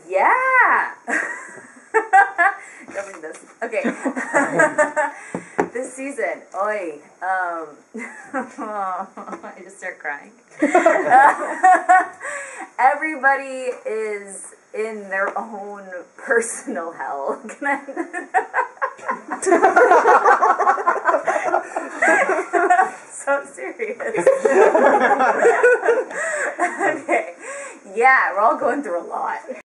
Yeah! Don't read this. Okay. This season, oi. I just start crying. Everybody is in their own personal hell. Can I? So serious. Okay. Yeah, we're all going through a lot.